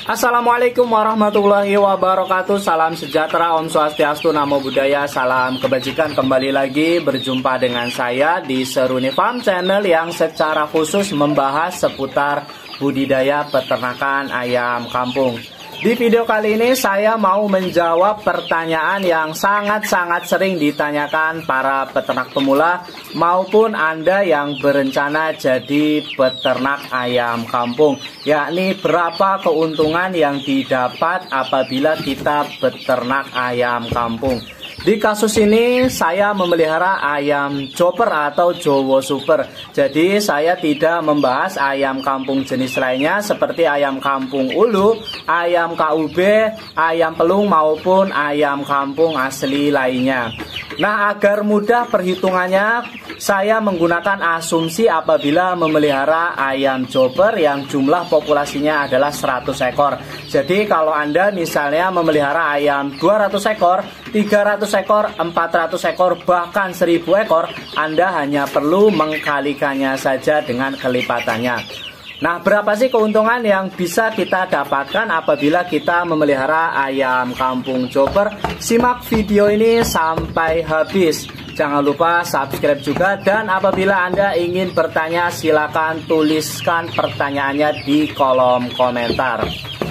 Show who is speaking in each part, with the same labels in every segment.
Speaker 1: Assalamualaikum warahmatullahi wabarakatuh. Salam sejahtera, Om Swastiastu, Namo Buddhaya, salam kebajikan. Kembali lagi berjumpa dengan saya di Seruni Farm Channel yang secara khusus membahas seputar budidaya peternakan ayam kampung. Di video kali ini saya mau menjawab pertanyaan yang sangat-sangat sering ditanyakan para peternak pemula maupun Anda yang berencana jadi peternak ayam kampung, yakni berapa keuntungan yang didapat apabila kita beternak ayam kampung. Di kasus ini saya memelihara ayam chopper atau Jowo Super. Jadi saya tidak membahas ayam kampung jenis lainnya seperti ayam kampung ulu, ayam KUB, ayam pelung maupun ayam kampung asli lainnya. Nah, agar mudah perhitungannya, saya menggunakan asumsi apabila memelihara ayam chopper yang jumlah populasinya adalah 100 ekor. Jadi kalau Anda misalnya memelihara ayam 200 ekor, 300 ekor, 400 ekor, bahkan 1000 ekor, Anda hanya perlu mengkalikannya saja dengan kelipatannya. Nah, berapa sih keuntungan yang bisa kita dapatkan apabila kita memelihara ayam kampung chopper? Simak video ini sampai habis. Jangan lupa subscribe juga, dan apabila Anda ingin bertanya silakan tuliskan pertanyaannya di kolom komentar.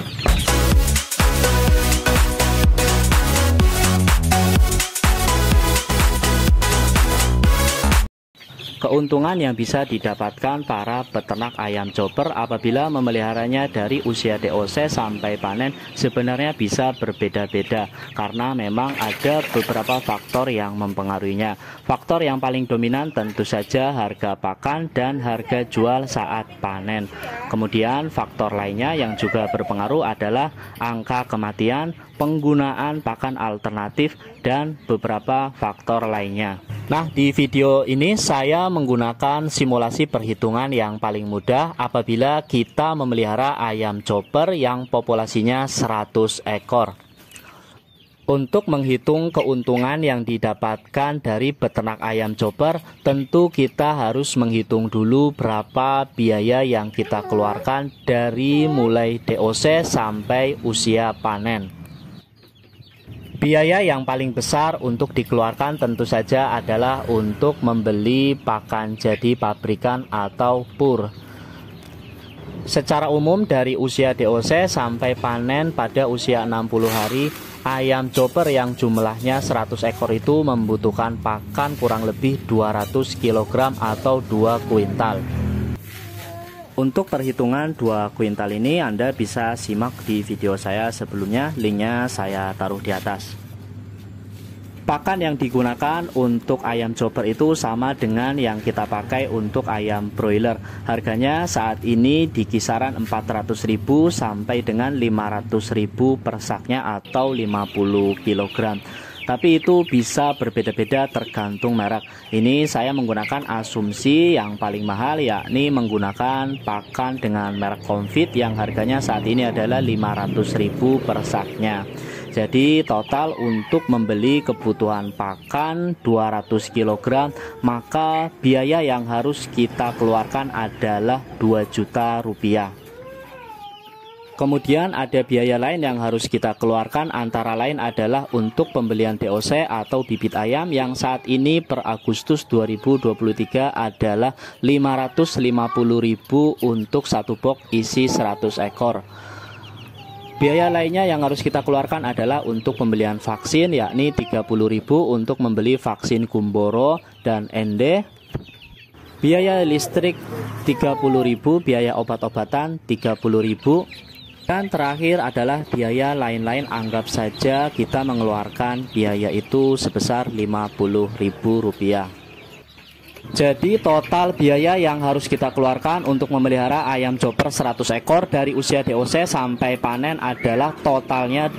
Speaker 1: Keuntungan yang bisa didapatkan para peternak ayam chopper apabila memeliharanya dari usia DOC sampai panen sebenarnya bisa berbeda-beda karena memang ada beberapa faktor yang mempengaruhinya. Faktor yang paling dominan tentu saja harga pakan dan harga jual saat panen. Kemudian faktor lainnya yang juga berpengaruh adalah angka kematian, penggunaan pakan alternatif, dan beberapa faktor lainnya. Nah, di video ini saya menggunakan simulasi perhitungan yang paling mudah apabila kita memelihara ayam chopper yang populasinya 100 ekor. Untuk menghitung keuntungan yang didapatkan dari beternak ayam chopper, tentu kita harus menghitung dulu berapa biaya yang kita keluarkan dari mulai DOC sampai usia panen. Biaya yang paling besar untuk dikeluarkan tentu saja adalah untuk membeli pakan jadi pabrikan atau pur. Secara umum dari usia DOC sampai panen pada usia 60 hari, ayam chopper yang jumlahnya 100 ekor itu membutuhkan pakan kurang lebih 200 kg atau 2 kuintal. Untuk perhitungan 2 kuintal ini Anda bisa simak di video saya sebelumnya, linknya saya taruh di atas. Pakan yang digunakan untuk ayam chopper itu sama dengan yang kita pakai untuk ayam broiler. Harganya saat ini di kisaran 400.000 sampai dengan 500.000 per saknya atau 50 kg. Tapi itu bisa berbeda-beda tergantung merek. Ini saya menggunakan asumsi yang paling mahal, yakni menggunakan pakan dengan merek Comfit yang harganya saat ini adalah 500.000 per saknya. Jadi total untuk membeli kebutuhan pakan 200 kg, maka biaya yang harus kita keluarkan adalah 2 juta rupiah. Kemudian ada biaya lain yang harus kita keluarkan, antara lain adalah untuk pembelian DOC atau bibit ayam yang saat ini per Agustus 2023 adalah 550.000 untuk satu box isi 100 ekor. Biaya lainnya yang harus kita keluarkan adalah untuk pembelian vaksin, yakni 30.000 untuk membeli vaksin Gumboro dan Ende. Biaya listrik 30.000, biaya obat-obatan 30.000. Dan terakhir adalah biaya lain-lain, anggap saja kita mengeluarkan biaya itu sebesar Rp50.000. Jadi total biaya yang harus kita keluarkan untuk memelihara ayam chopper 100 ekor dari usia DOC sampai panen adalah totalnya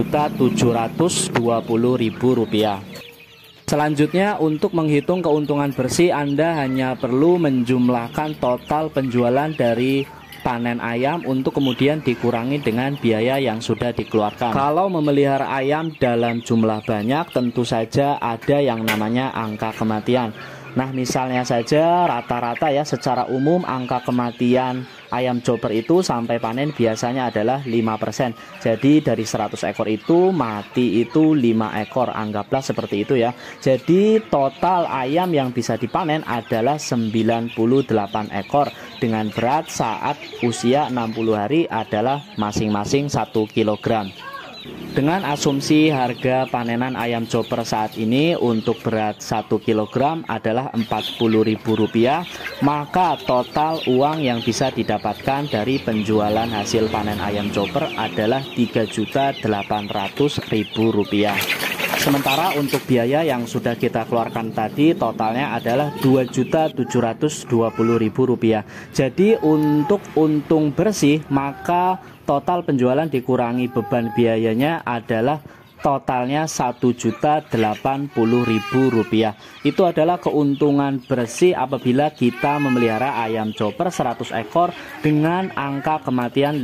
Speaker 1: Rp2.720.000. Selanjutnya, untuk menghitung keuntungan bersih, Anda hanya perlu menjumlahkan total penjualan dari panen ayam untuk kemudian dikurangi dengan biaya yang sudah dikeluarkan. Kalau memelihara ayam dalam jumlah banyak, tentu saja ada yang namanya angka kematian. Nah, misalnya saja rata-rata ya, secara umum angka kematian ayam chopper itu sampai panen biasanya adalah 5%. Jadi dari 100 ekor itu mati itu 5 ekor, anggaplah seperti itu ya. Jadi total ayam yang bisa dipanen adalah 98 ekor dengan berat saat usia 60 hari adalah masing-masing 1 kg. Dengan asumsi harga panenan ayam chopper saat ini untuk berat 1 kg adalah Rp40.000, maka total uang yang bisa didapatkan dari penjualan hasil panen ayam chopper adalah Rp3.800.000. Sementara untuk biaya yang sudah kita keluarkan tadi totalnya adalah Rp2.720.000. Jadi untuk untung bersih maka total penjualan dikurangi beban biayanya adalah totalnya Rp1.080.000. Itu adalah keuntungan bersih apabila kita memelihara ayam chopper 100 ekor dengan angka kematian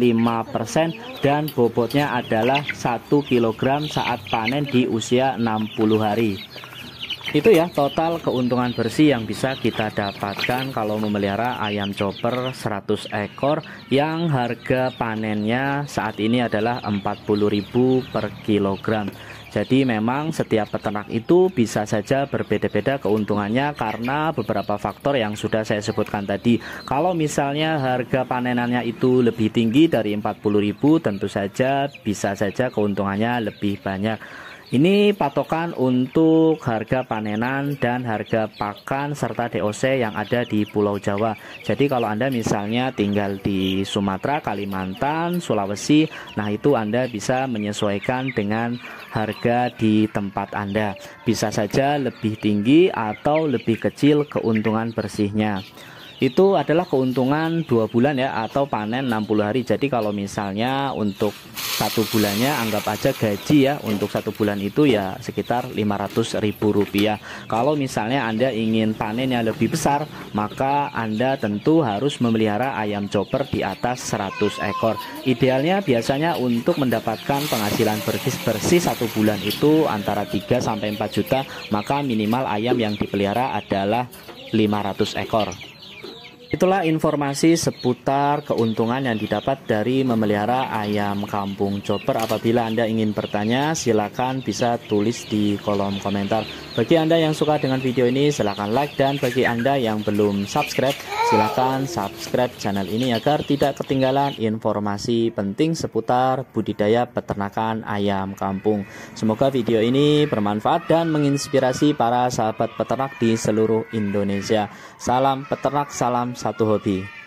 Speaker 1: 5% dan bobotnya adalah 1 kg saat panen di usia 60 hari. Itu ya total keuntungan bersih yang bisa kita dapatkan kalau memelihara ayam chopper 100 ekor yang harga panennya saat ini adalah Rp40.000 per kilogram. Jadi memang setiap peternak itu bisa saja berbeda-beda keuntungannya karena beberapa faktor yang sudah saya sebutkan tadi. Kalau misalnya harga panenannya itu lebih tinggi dari Rp40.000, tentu saja bisa saja keuntungannya lebih banyak. Ini patokan untuk harga panenan dan harga pakan serta DOC yang ada di Pulau Jawa. Jadi kalau Anda misalnya tinggal di Sumatera, Kalimantan, Sulawesi, nah itu Anda bisa menyesuaikan dengan harga di tempat Anda. Bisa saja lebih tinggi atau lebih kecil keuntungan bersihnya. Itu adalah keuntungan 2 bulan ya, atau panen 60 hari. Jadi kalau misalnya untuk 1 bulannya anggap aja gaji ya, untuk 1 bulan itu ya sekitar Rp500.000. Kalau misalnya Anda ingin panennya lebih besar, maka Anda tentu harus memelihara ayam chopper di atas 100 ekor. Idealnya biasanya untuk mendapatkan penghasilan bersih 1 bulan itu antara 3 sampai 4 juta, maka minimal ayam yang dipelihara adalah 500 ekor. Itulah informasi seputar keuntungan yang didapat dari memelihara ayam kampung chopper. Apabila Anda ingin bertanya, silakan bisa tulis di kolom komentar. Bagi Anda yang suka dengan video ini, silakan like, dan bagi Anda yang belum subscribe, silakan subscribe channel ini agar tidak ketinggalan informasi penting seputar budidaya peternakan ayam kampung. Semoga video ini bermanfaat dan menginspirasi para sahabat peternak di seluruh Indonesia. Salam peternak, salam satu hobi.